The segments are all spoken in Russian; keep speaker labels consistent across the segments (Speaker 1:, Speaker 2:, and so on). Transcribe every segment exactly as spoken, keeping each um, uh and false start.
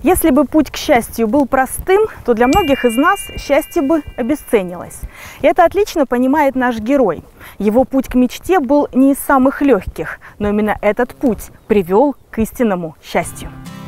Speaker 1: Если бы путь к счастью был простым, то для многих из нас счастье бы обесценилось. И это отлично понимает наш герой. Его путь к мечте был не из самых легких, но именно этот путь привел к истинному счастью.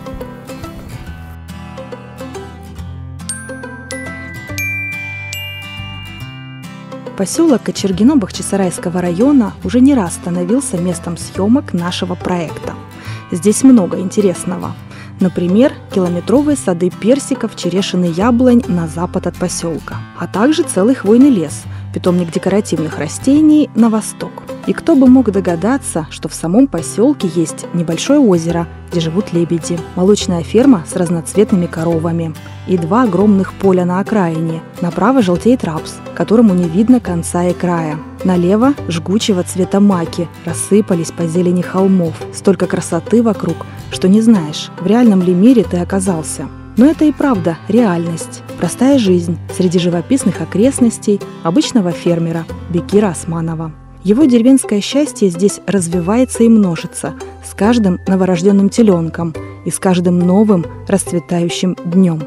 Speaker 2: Поселок Кочергино Бахчисарайского района уже не раз становился местом съемок нашего проекта. Здесь много интересного. Например, километровые сады персиков, черешин и яблонь на запад от поселка, а также целый хвойный лес, питомник декоративных растений на восток. И кто бы мог догадаться, что в самом поселке есть небольшое озеро, где живут лебеди, молочная ферма с разноцветными коровами и два огромных поля на окраине. Направо желтеет рапс, которому не видно конца и края. Налево жгучего цвета маки рассыпались по зелени холмов. Столько красоты вокруг, что не знаешь, в реальном ли мире ты оказался. Но это и правда реальность. Простая жизнь среди живописных окрестностей обычного фермера Бекира Османова. Его деревенское счастье здесь развивается и множится с каждым новорожденным теленком и с каждым новым расцветающим днем.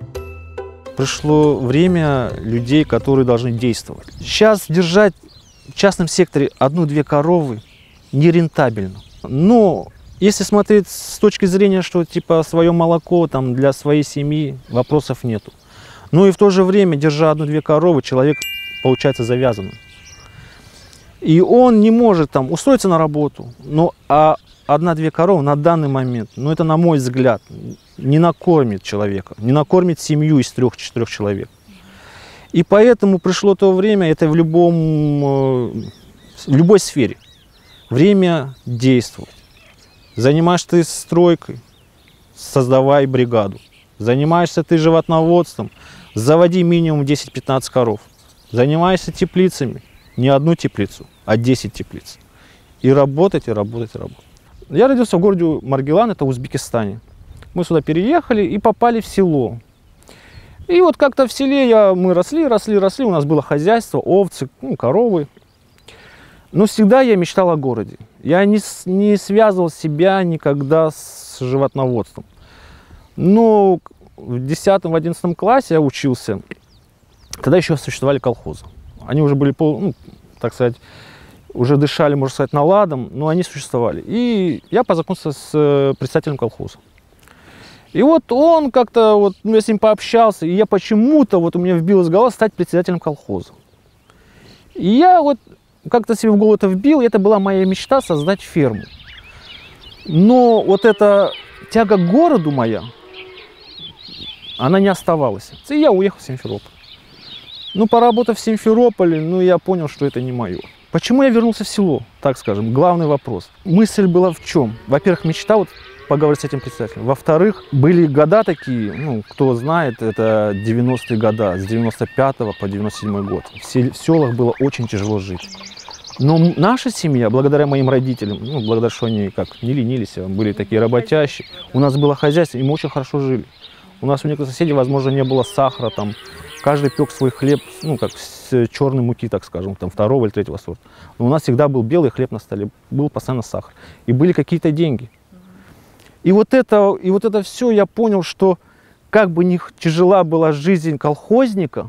Speaker 3: Пришло время людей, которые должны действовать. Сейчас держать в частном секторе одну-две коровы нерентабельно. Но если смотреть с точки зрения, что типа свое молоко там, для своей семьи, вопросов нету. Ну и в то же время, держа одну-две коровы, человек получается завязанным. И он не может там устроиться на работу, но а одна-две коровы на данный момент, ну это на мой взгляд, не накормит человека, не накормит семью из трех-четырех человек. И поэтому пришло то время, это в, любом, в любой сфере, время действовать. Занимаешься ты стройкой, создавай бригаду. Занимаешься ты животноводством, заводи минимум десять-пятнадцать коров. Занимаешься теплицами, не одну теплицу, а десять теплиц. И работать, и работать, и работать. Я родился в городе Маргилан, это в Узбекистане. Мы сюда переехали и попали в село. И вот как-то в селе я, мы росли, росли, росли, у нас было хозяйство, овцы, ну, коровы. Но всегда я мечтал о городе. Я не, не связывал себя никогда с животноводством. Но в десятом-одиннадцатом классе я учился. Тогда еще существовали колхозы. Они уже были, ну, так сказать, уже дышали, можно сказать, наладом, но они существовали. И я познакомился с председателем колхоза. И вот он как-то, вот, ну, я с ним пообщался, и я почему-то, вот у меня вбилось в голову стать председателем колхоза. И я вот как-то себе в голову это вбил, и это была моя мечта создать ферму. Но вот эта тяга к городу моя, она не оставалась. И я уехал в Симферополь. Ну, поработав в Симферополе, ну, я понял, что это не мое. Почему я вернулся в село, так скажем, главный вопрос. Мысль была в чем? Во-первых, мечта вот поговорить с этим председателем. Во-вторых, были года такие, ну, кто знает, это девяностые года, с девяносто пятого по девяносто седьмой год. В, сел в селах было очень тяжело жить. Но наша семья, благодаря моим родителям, ну, благодаря что они как не ленились, были такие работящие, у нас было хозяйство, и мы очень хорошо жили. У нас у некоторых соседей, возможно, не было сахара, там, каждый пек свой хлеб, ну, как с черной муки, так скажем, там, второго или третьего сорта. Но у нас всегда был белый хлеб на столе, был постоянно сахар. И были какие-то деньги. И вот это, и вот это все я понял, что как бы ни тяжела была жизнь колхозника,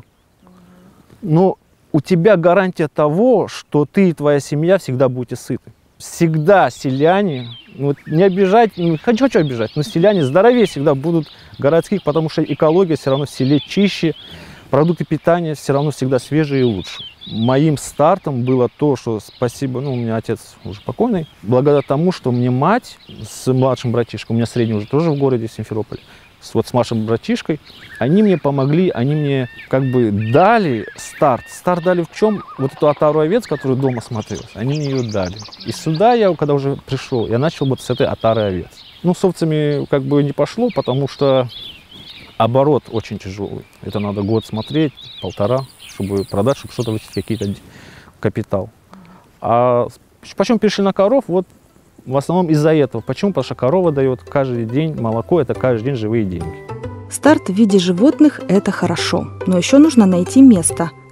Speaker 3: но у тебя гарантия того, что ты и твоя семья всегда будете сыты. Всегда селяне, вот не обижать, не хочу, хочу обижать, но селяне здоровее всегда будут городских, потому что экология все равно в селе чище, продукты питания все равно всегда свежие и лучше. Моим стартом было то, что спасибо, ну, у меня отец уже покойный, благодаря тому, что мне мать с младшим братишкой, у меня средний уже тоже в городе Симферополь, с, вот с младшим братишкой, они мне помогли, они мне как бы дали старт. Старт дали в чем? Вот эту отару овец, которую дома смотрелась, они мне ее дали. И сюда я, когда уже пришел, я начал вот с этой отары овец. Ну, с овцами как бы не пошло, потому что оборот очень тяжелый. Это надо год смотреть, полтора, чтобы продать, чтобы что-то вычислить, какие-то капитал. А почему перешли на коров? Вот в основном из-за этого. Почему? Потому что корова дает каждый день молоко, это каждый день живые деньги.
Speaker 2: Старт в виде животных – это хорошо, но еще нужно найти место,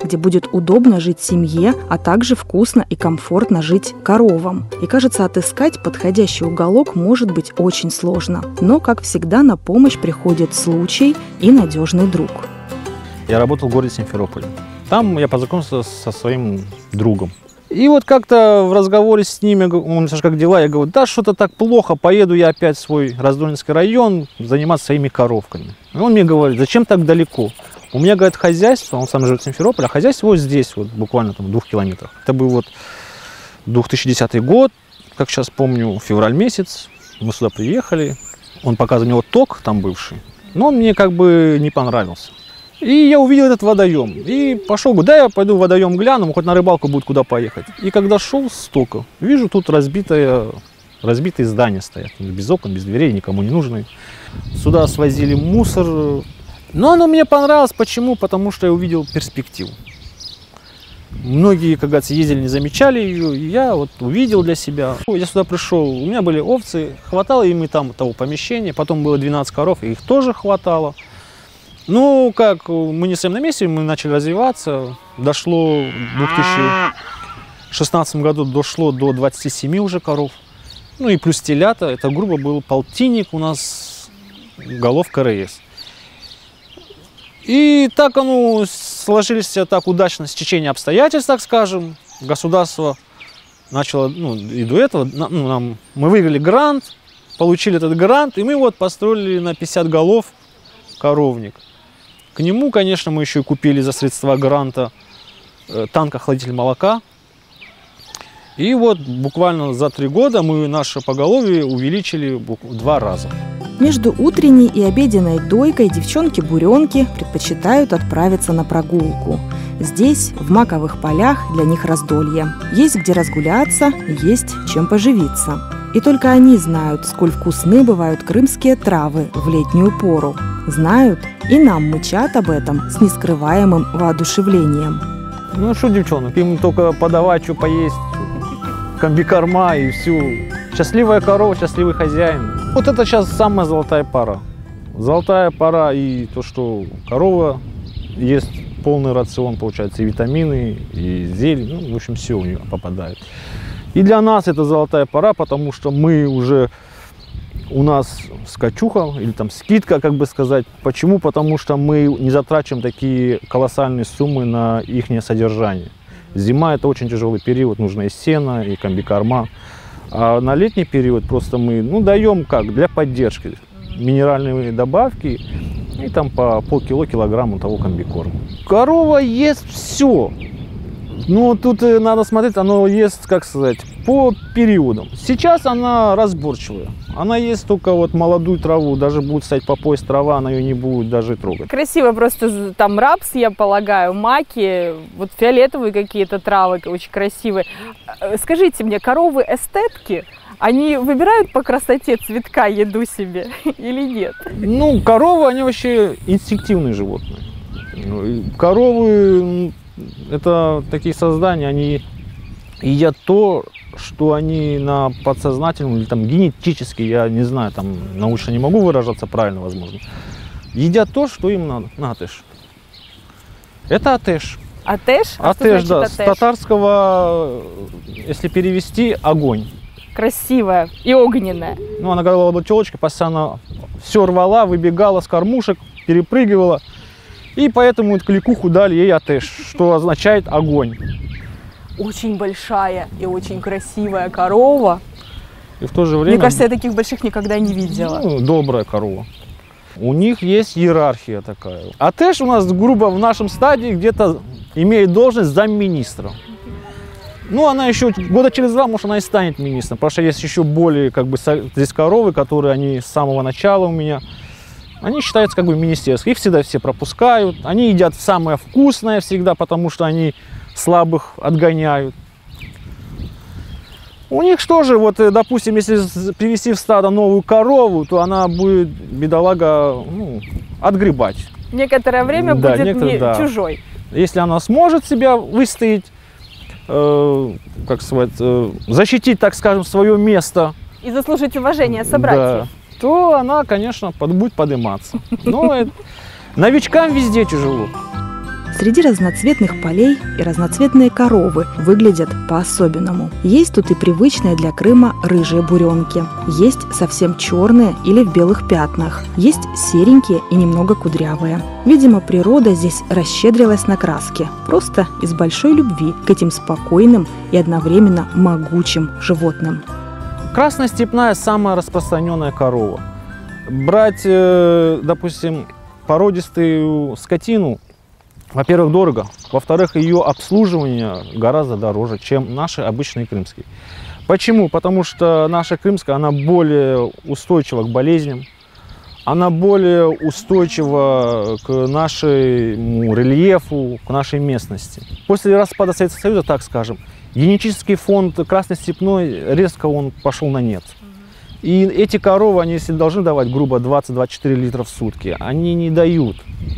Speaker 2: где будет удобно жить семье, а также вкусно и комфортно жить коровам. И кажется, отыскать подходящий уголок может быть очень сложно. Но, как всегда, на помощь приходит случай и надежный друг.
Speaker 3: Я работал в городе Симферополе. Там я познакомился со своим другом. И вот как-то в разговоре с ними, он спрашивает, как дела, я говорю, да что-то так плохо, поеду я опять в свой Раздольнинский район заниматься своими коровками. И он мне говорит, зачем так далеко? У меня, говорит, хозяйство, он сам живет в Симферополе, а хозяйство вот здесь, вот буквально там в двух километрах. Это был вот две тысячи десятый год, как сейчас помню, февраль месяц, мы сюда приехали, он показывал, у него ток там бывший, но он мне как бы не понравился. И я увидел этот водоем. И пошел, говорю, да, я пойду в водоем гляну, хоть на рыбалку будет куда поехать. И когда шел с тока, вижу, тут разбитое, разбитые здания стоят. Без окон, без дверей, никому не нужные. Сюда свозили мусор. Но оно мне понравилось. Почему? Потому что я увидел перспективу. Многие, как говорится, ездили, не замечали ее. И я вот увидел для себя. Я сюда пришел, у меня были овцы, хватало им и там того помещения. Потом было двенадцать коров, и их тоже хватало. Ну, как, мы не стоим на месте, мы начали развиваться. Дошло в две тысячи шестнадцатом году дошло до двадцати семи уже коров. Ну и плюс телята. Это, грубо, был полтинник у нас голов КРС. И так оно сложились так удачно с течением обстоятельств, так скажем. Государство начало, ну и до этого, ну, нам, мы выиграли грант, получили этот грант, и мы вот построили на пятьдесят голов коровник. К нему, конечно, мы еще и купили за средства гранта э, танк-охладитель молока. И вот буквально за три года мы наше поголовье увеличили в два раза.
Speaker 2: Между утренней и обеденной дойкой девчонки-буренки предпочитают отправиться на прогулку. Здесь, в маковых полях, для них раздолье. Есть где разгуляться, есть чем поживиться. И только они знают, сколь вкусны бывают крымские травы в летнюю пору. Знают и нам мычат об этом с нескрываемым воодушевлением.
Speaker 3: Ну что, девчонок, им только подавать, что поесть, комбикорма и все. Счастливая корова, счастливый хозяин. Вот это сейчас самая золотая пора. Золотая пора и то, что корова ест полный рацион, получается, и витамины, и зелень, ну, в общем, все у нее попадает. И для нас это золотая пора, потому что мы уже, у нас скачуха, или там скидка, как бы сказать. Почему? Потому что мы не затрачиваем такие колоссальные суммы на их содержание. Зима – это очень тяжелый период, нужно и сено, и комбикорма. А на летний период просто мы, ну, даем как, для поддержки, минеральные добавки и там по полкило-килограмма того комбикорма. Корова ест все. Ну, тут надо смотреть, оно ест, как сказать, по периодам. Сейчас она разборчивая. Она ест только вот молодую траву, даже будет стоять по пояс трава, она ее не будет даже трогать.
Speaker 1: Красиво просто, там рапс, я полагаю, маки, вот фиолетовые какие-то травы, очень красивые. Скажите мне, коровы эстетки, они выбирают по красоте цветка еду себе или нет?
Speaker 3: Ну, коровы, они вообще инстинктивные животные. Коровы... Это такие создания, они едят то, что они на подсознательном или там генетически, я не знаю, там научно не могу выражаться правильно, возможно, едят то, что им надо. На, атеш. Это атеш.
Speaker 1: Атеш? А
Speaker 3: атеш,
Speaker 1: что значит
Speaker 3: да,
Speaker 1: атеш?
Speaker 3: С татарского, если перевести, огонь.
Speaker 1: Красивая и огненная.
Speaker 3: Ну, она говорила, была телочка, постоянно все рвала, выбегала с кормушек, перепрыгивала. И поэтому кликуху дали ей атеш, что означает огонь.
Speaker 1: Очень большая и очень красивая корова.
Speaker 3: И в то же время...
Speaker 1: Мне кажется, я таких больших никогда не видела.
Speaker 3: Ну, добрая корова. У них есть иерархия такая. Атеш у нас, грубо, в нашем стадии где-то имеет должность замминистра. Ну, она еще года через два, может, она и станет министром. Потому что есть еще более, как бы, здесь коровы, которые они с самого начала у меня... Они считаются как бы министерскими, их всегда все пропускают, они едят самое вкусное всегда, потому что они слабых отгоняют. У них что же, вот, допустим, если привести в стадо новую корову, то она будет, бедолага, ну, отгребать.
Speaker 1: Некоторое время
Speaker 3: да,
Speaker 1: будет
Speaker 3: некоторое,
Speaker 1: не
Speaker 3: да.
Speaker 1: чужой.
Speaker 3: Если она сможет себя выстоять, э, как сказать, э, защитить, так скажем, свое место.
Speaker 1: И заслужить уважение собратьев.
Speaker 3: Да. То она, конечно, под, будет подниматься. Но это, новичкам везде тяжело.
Speaker 2: Посреди разноцветных полей и разноцветные коровы выглядят по-особенному. Есть тут и привычные для Крыма рыжие буренки, есть совсем черные или в белых пятнах, есть серенькие и немного кудрявые. Видимо, природа здесь расщедрилась на краски, просто из большой любви к этим спокойным и одновременно могучим животным.
Speaker 3: Красная степная – самая распространенная корова. Брать, допустим, породистую скотину, во-первых, дорого, во-вторых, ее обслуживание гораздо дороже, чем наши обычные крымские. Почему? Потому что наша крымская, она более устойчива к болезням, она более устойчива к нашему рельефу, к нашей местности. После распада Советского Союза, так скажем, генетический фонд красной степной резко он пошел на нет. И эти коровы, они если должны давать, грубо, двадцать-двадцать четыре литра в сутки, они не дают.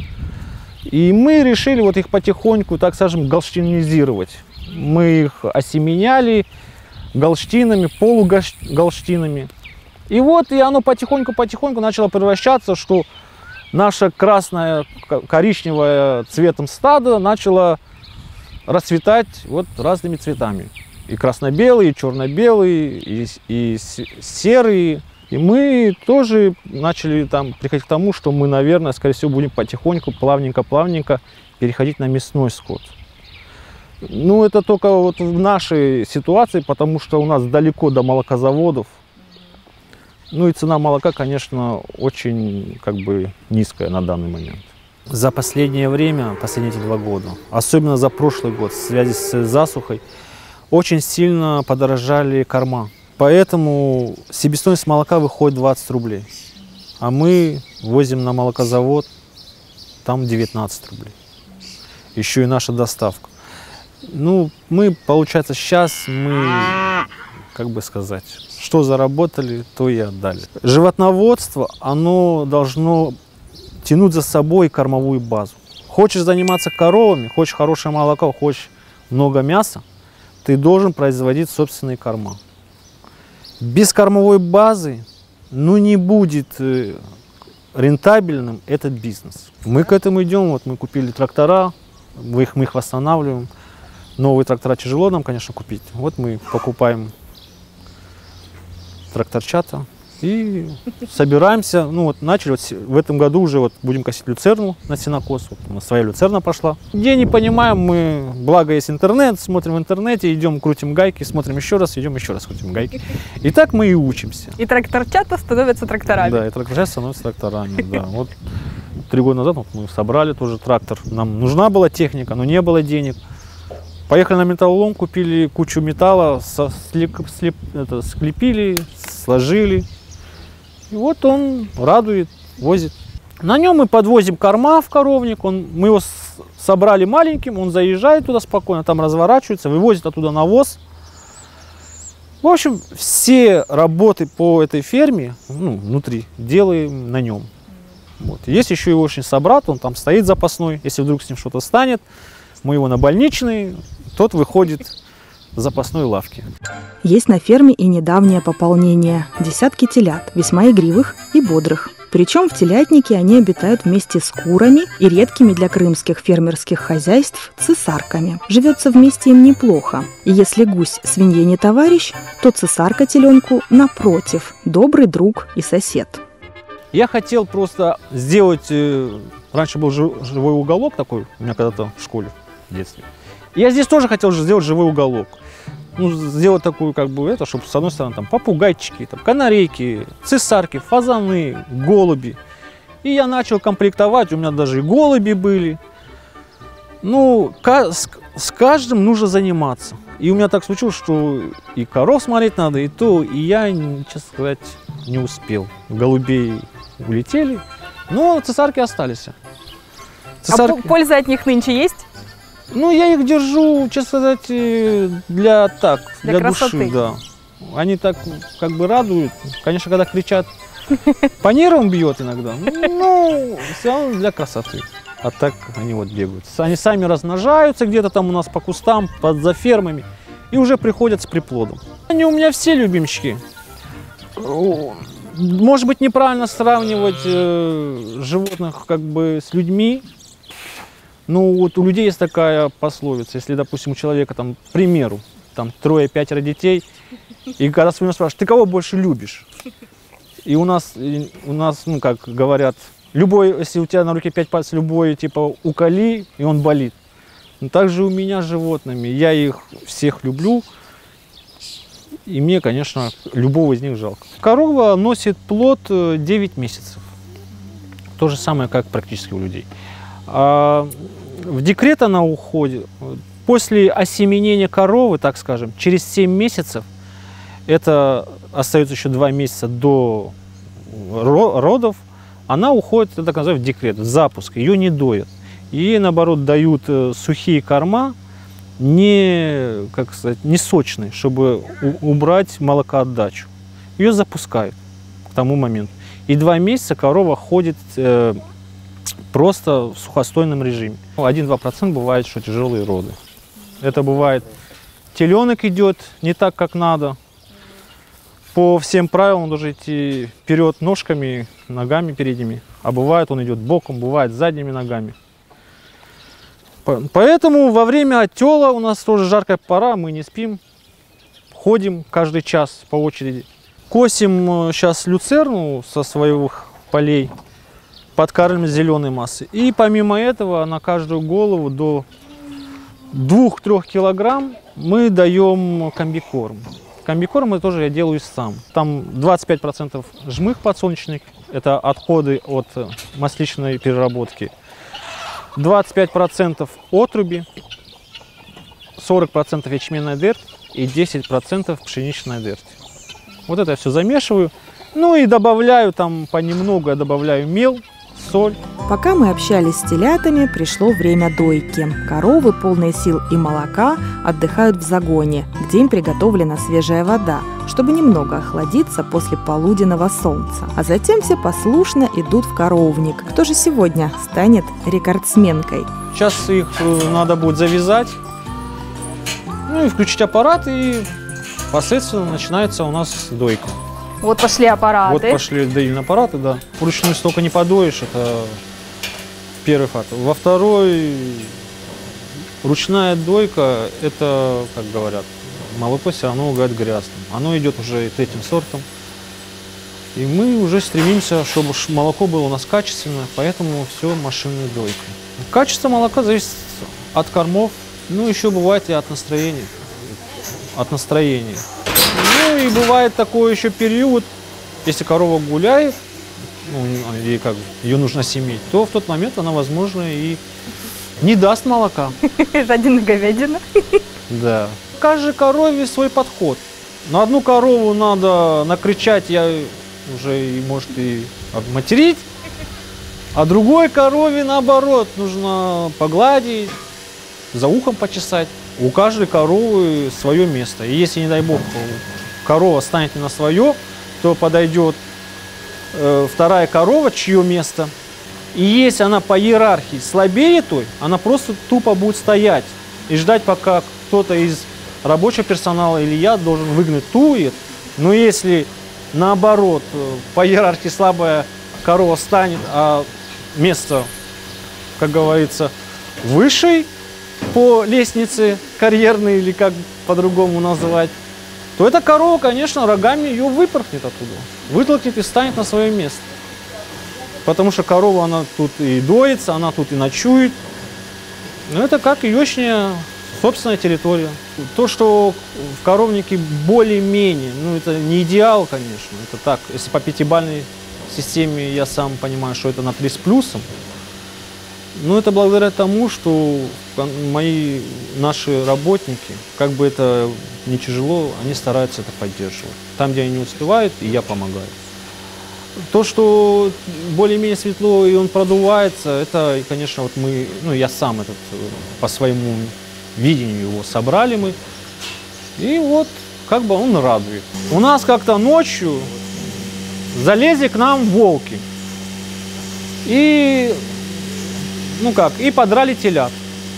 Speaker 3: И мы решили вот их потихоньку, так скажем, галштинизировать. Мы их осеменяли галштинами, полугалштинами. И вот и оно потихоньку-потихоньку начало превращаться, что наше красное, коричневое цветом стадо начало расцветать вот разными цветами. И красно-белые, и черно-белые, и, и серые. И мы тоже начали там приходить к тому, что мы, наверное, скорее всего, будем потихоньку, плавненько-плавненько переходить на мясной скот. Ну, это только вот в нашей ситуации, потому что у нас далеко до молокозаводов. Ну и цена молока, конечно, очень как бы низкая на данный момент. За последнее время, последние эти два года, особенно за прошлый год, в связи с засухой, очень сильно подорожали корма. Поэтому себестоимость молока выходит двадцать рублей. А мы возим на молокозавод, там девятнадцать рублей. Еще и наша доставка. Ну, мы, получается, сейчас мы, как бы сказать, что заработали, то и отдали. Животноводство, оно должно тянуть за собой кормовую базу. Хочешь заниматься коровами, хочешь хорошее молоко, хочешь много мяса, ты должен производить собственные корма. Без кормовой базы, ну, не будет рентабельным этот бизнес. Мы к этому идем, вот мы купили трактора, мы их, мы их восстанавливаем. Новые трактора тяжело нам, конечно, купить. Вот мы покупаем тракторчата и собираемся. Ну вот начали, вот в этом году уже вот будем косить люцерну на сенокос. Вот у нас своя люцерна пошла. Где не понимаем, мы, благо есть интернет, смотрим в интернете, идем, крутим гайки, смотрим еще раз, идем еще раз, крутим гайки. И так мы и учимся.
Speaker 1: И тракторчата становятся тракторами.
Speaker 3: Да, и тракторчата становятся тракторами, да. Вот три года назад вот, мы собрали тоже трактор. Нам нужна была техника, но не было денег. Поехали на металлолом, купили кучу металла, со, слеп, слеп, это, склепили, сложили. И вот он радует, возит. На нем мы подвозим корма в коровник. Он, мы его с, собрали маленьким, он заезжает туда спокойно, там разворачивается, вывозит оттуда навоз. В общем, все работы по этой ферме, ну, внутри, делаем на нем. Вот. Есть еще его очень собрат, он там стоит запасной, если вдруг с ним что-то станет. Мы его на больничный, тот выходит с запасной лавки.
Speaker 2: Есть на ферме и недавнее пополнение. Десятки телят, весьма игривых и бодрых. Причем в телятнике они обитают вместе с курами и редкими для крымских фермерских хозяйств цесарками. Живется вместе им неплохо. И если гусь свинье не товарищ, то цесарка теленку напротив, добрый друг и сосед.
Speaker 3: Я хотел просто сделать, раньше был живой уголок такой, у меня когда-то в школе, в детстве. Я здесь тоже хотел сделать живой уголок. Ну, сделать такую, как бы, это, чтобы с одной стороны там попугайчики, там, канарейки, цесарки, фазаны, голуби. И я начал комплектовать, у меня даже и голуби были. Ну, с, с каждым нужно заниматься. И у меня так случилось, что и коров смотреть надо, и то, и я, честно сказать, не успел. Голубей улетели, но цесарки остались.
Speaker 1: Цесарки... А польза от них нынче есть?
Speaker 3: Ну, я их держу, честно сказать, для так, для, для души, да. Они так как бы радуют. Конечно, когда кричат, по нервам бьет иногда, ну, все равно для красоты. А так они вот бегают. Они сами размножаются где-то там у нас по кустам, под, за фермами, и уже приходят с приплодом. Они у меня все любимчики. Может быть, неправильно сравнивать э, животных как бы с людьми. Ну вот у людей есть такая пословица, если, допустим, у человека, там, к примеру, там трое-пятеро детей, и когда своим спрашиваешь, ты кого больше любишь? И у нас, и у нас, ну как говорят, любой, если у тебя на руке пять пальцев, любой типа уколи, и он болит. Но также у меня с животными, я их всех люблю, и мне, конечно, любого из них жалко. Корова носит плод девять месяцев. То же самое, как практически у людей. А в декрет она уходит после осеменения коровы, так скажем, через семь месяцев, это остается еще два месяца до родов, она уходит, это так называют, в декрет, в запуск, ее не доят. Ей, наоборот, дают сухие корма, не, как сказать, не сочные, чтобы убрать молокоотдачу. Ее запускают к тому моменту. И два месяца корова ходит э, просто в сухостойном режиме. один-два процента бывает, что тяжелые роды. Это бывает, теленок идет не так, как надо. По всем правилам он должен идти вперед ножками, ногами передними. А бывает, он идет боком, бывает задними ногами. Поэтому во время оттела у нас тоже жаркая пора, мы не спим. Ходим каждый час по очереди. Косим сейчас люцерну со своих полей, подкармливаем зеленой массой. И помимо этого на каждую голову до двух-трёх килограмм мы даем комбикорм. Комбикорм это тоже я делаю сам. Там двадцать пять процентов жмых подсолнечных, это отходы от масличной переработки. двадцать пять процентов отруби, сорок процентов ячменная дерть и десять процентов пшеничная дерть. Вот это я все замешиваю. Ну и добавляю там понемногу, я добавляю мел, соль.
Speaker 2: Пока мы общались с телятами, пришло время дойки. Коровы, полные сил и молока, отдыхают в загоне, где им приготовлена свежая вода, чтобы немного охладиться после полуденного солнца. А затем все послушно идут в коровник. Кто же сегодня станет рекордсменкой?
Speaker 3: Сейчас их надо будет завязать, ну и включить аппарат, и последственно начинается у нас дойка.
Speaker 1: Вот пошли аппараты.
Speaker 3: Вот пошли доильные аппараты, да. Вручную столько не подоишь, это первый фактор. Во второй, ручная дойка, это, как говорят, молоко все равно угадать грязным. Оно идет уже третьим сортом. И мы уже стремимся, чтобы молоко было у нас качественное, поэтому все машинной дойкой. Качество молока зависит от кормов, ну еще бывает и от настроения. От настроения. Ну и бывает такой еще период, если корова гуляет, ну, ей как, ее нужно семить, то в тот момент она, возможно, и не даст молока.
Speaker 1: Жадина говядина.
Speaker 3: Да. Каждой корове свой подход. На одну корову надо накричать, я уже, может, и обматерить, а другой корове, наоборот, нужно погладить, за ухом почесать. У каждой коровы свое место. И если, не дай бог, корова станет не на свое, то подойдет э, вторая корова, чье место. И если она по иерархии слабее той, она просто тупо будет стоять и ждать, пока кто-то из рабочего персонала или я должен выгнать ту. Но если наоборот, по иерархии слабая корова станет, а место, как говорится, высшей по лестнице карьерной, или как по-другому называть, то эта корова, конечно, рогами ее выпорхнет оттуда, вытолкнет и станет на свое место. Потому что корова, она тут и доится, она тут и ночует. Но это как ешняя собственная территория. То, что в коровнике более-менее, ну это не идеал, конечно, это так. Если по пятибалльной системе я сам понимаю, что это на три с плюсом, но это благодаря тому, что мои, наши работники, как бы это ни тяжело, они стараются это поддерживать. Там, где они не успевают, и я помогаю. То, что более-менее светло и он продувается, это, конечно, вот мы, ну я сам этот по своему видению его собрали мы, и вот как бы он радует. У нас как-то ночью залезли к нам волки и, ну как, и подрали телят.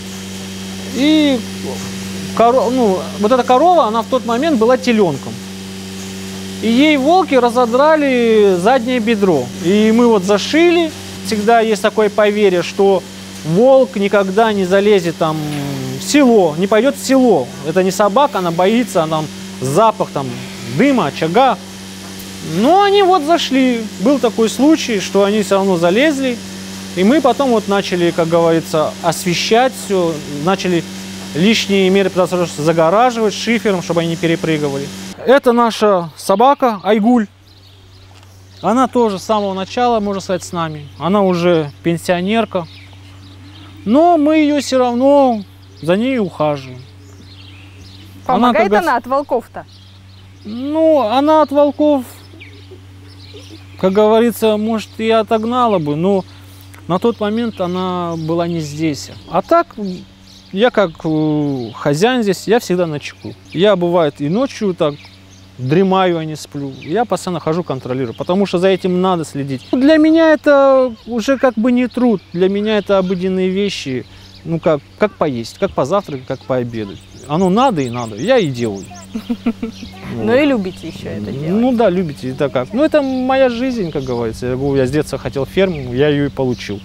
Speaker 3: И коров, ну, вот эта корова, она в тот момент была теленком. И ей волки разодрали заднее бедро. И мы вот зашили. Всегда есть такое поверье, что волк никогда не залезет там в село, не пойдет в село. Это не собака, она боится, она там запах там дыма, очага. Но они вот зашли. Был такой случай, что они все равно залезли. И мы потом вот начали, как говорится, освещать все, начали лишние меры загораживать шифером, чтобы они не перепрыгивали. Это наша собака Айгуль. Она тоже с самого начала, можно сказать, с нами. Она уже пенсионерка. Но мы ее все равно за ней ухаживаем.
Speaker 1: Помогает
Speaker 3: она,
Speaker 1: она от волков-то?
Speaker 3: Ну, она от волков, как говорится, может, и отогнала бы, но на тот момент она была не здесь. А так, я как хозяин здесь, я всегда начеку. Я, бывает, и ночью так дремаю, а не сплю. Я постоянно хожу, контролирую, потому что за этим надо следить. Для меня это уже как бы не труд. Для меня это обыденные вещи. Ну, как, как поесть, как позавтракать, как пообедать. Оно надо и надо, я и делаю.
Speaker 1: Ну и любите еще это делать.
Speaker 3: Ну да, любите, это как. Ну это моя жизнь, как говорится. Я с детства хотел ферму, я ее и получил.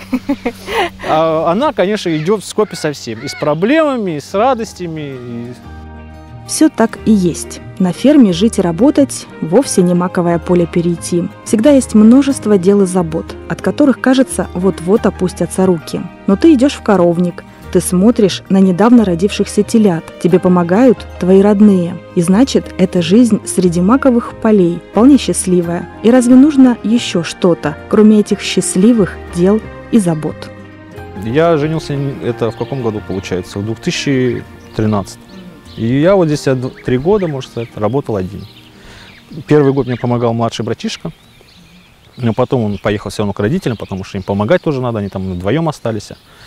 Speaker 3: А она, конечно, идет в скопе со всем. И с проблемами, и с радостями. И...
Speaker 2: Все так и есть. На ферме жить и работать вовсе не маковое поле перейти. Всегда есть множество дел и забот, от которых, кажется, вот-вот опустятся руки. Но ты идешь в коровник, ты смотришь на недавно родившихся телят, тебе помогают твои родные. И значит, эта жизнь среди маковых полей вполне счастливая. И разве нужно еще что-то, кроме этих счастливых дел и забот?
Speaker 3: Я женился, это в каком году получается? В две тысячи тринадцатом. И я вот здесь три года, можно сказать, работал один. Первый год мне помогал младший братишка. Но потом он поехал все равно к родителям, потому что им помогать тоже надо, они там вдвоем остались.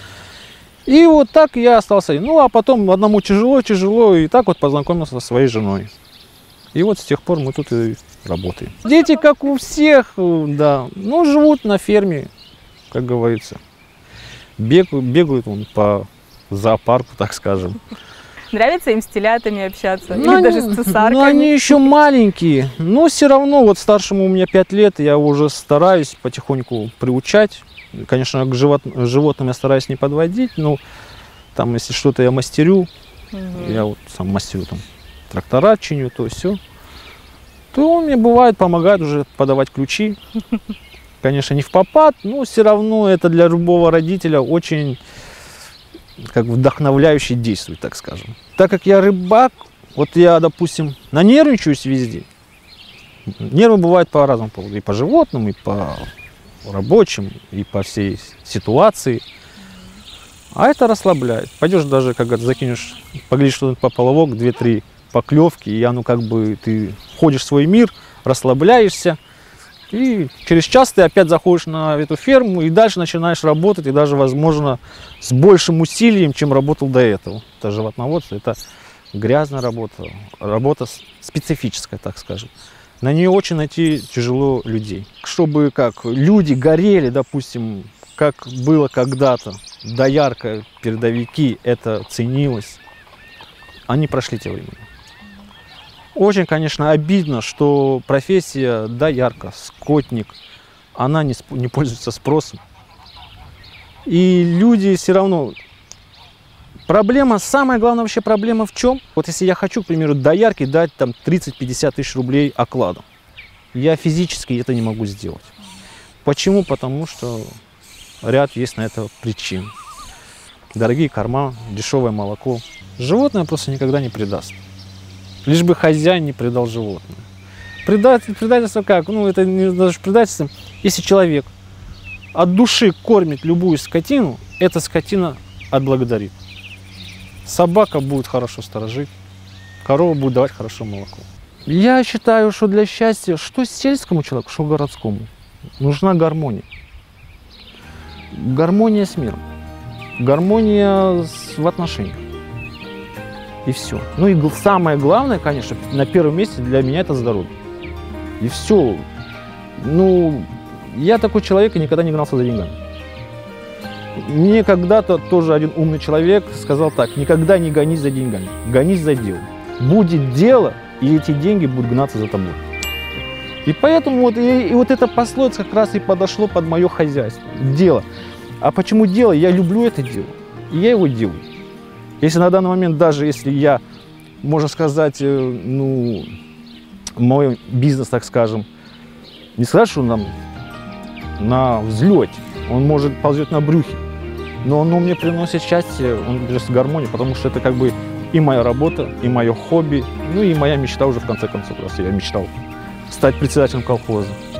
Speaker 3: И вот так я остался. Ну, а потом одному тяжело-тяжело, и так вот познакомился со своей женой. И вот с тех пор мы тут и работаем. Дети, как у всех, да, ну, живут на ферме, как говорится. Бегают, бегают вон по зоопарку, так скажем.
Speaker 1: Нравится им с телятами общаться?
Speaker 3: Ну,
Speaker 1: или даже с цесарками?
Speaker 3: Ну, они еще маленькие, но все равно, вот старшему у меня пять лет, я уже стараюсь потихоньку приучать. Конечно, к живот, животным я стараюсь не подводить, но там, если что-то я мастерю, угу. я вот сам мастерю там трактора чиню, то все, то он мне бывает помогает уже подавать ключи. Конечно, не в попад, но все равно это для любого родителя очень как вдохновляюще действует, так скажем. Так как я рыбак, вот я, допустим, нанервничаюсь везде. Нервы бывают по разному поводу, и по животным, и по рабочим, и по всей ситуации. А это расслабляет. Пойдешь даже, как закинешь, поглядишь что-нибудь по половок, две-три поклевки, и оно как бы ты входишь в свой мир, расслабляешься, и через час ты опять заходишь на эту ферму и дальше начинаешь работать, и даже, возможно, с большим усилием, чем работал до этого. Это животноводство, это грязная работа, работа специфическая, так скажем. На нее очень найти тяжело людей. Чтобы как люди горели, допустим, как было когда-то, доярка, передовики, это ценилось. Они прошли те времена. Очень, конечно, обидно, что профессия доярка, скотник, она не, не пользуется спросом. И люди все равно... Проблема, самая главная вообще проблема в чем? Вот если я хочу, к примеру, доярке дать там тридцать-пятьдесят тысяч рублей окладом, я физически это не могу сделать. Почему? Потому что ряд есть на это причин. Дорогие корма, дешевое молоко. Животное просто никогда не предаст. Лишь бы хозяин не предал животное. Предательство, предательство как? Ну, это не даже предательство. Если человек от души кормит любую скотину, эта скотина отблагодарит. Собака будет хорошо сторожить, корова будет давать хорошо молоко. Я считаю, что для счастья, что сельскому человеку, что городскому, нужна гармония. Гармония с миром, гармония в отношениях. И все. Ну и самое главное, конечно, на первом месте для меня это здоровье. И все. Ну, я такой человек и никогда не гнался за деньгами. Мне когда-то тоже один умный человек сказал так: никогда не гонись за деньгами, гонись за делом. Будет дело, и эти деньги будут гнаться за тобой. И поэтому вот, и, и вот эта пословица как раз и подошло под мое хозяйство. Дело. А почему делаю? Я люблю это дело, и я его делаю. Если на данный момент, даже если я, можно сказать, ну, мой бизнес, так скажем, не сказать, что он нам на взлете, он может ползет на брюхе, но он мне приносит счастье, он приносит гармонию, потому что это как бы и моя работа, и мое хобби, ну и моя мечта уже в конце концов, раз я мечтал стать председателем колхоза.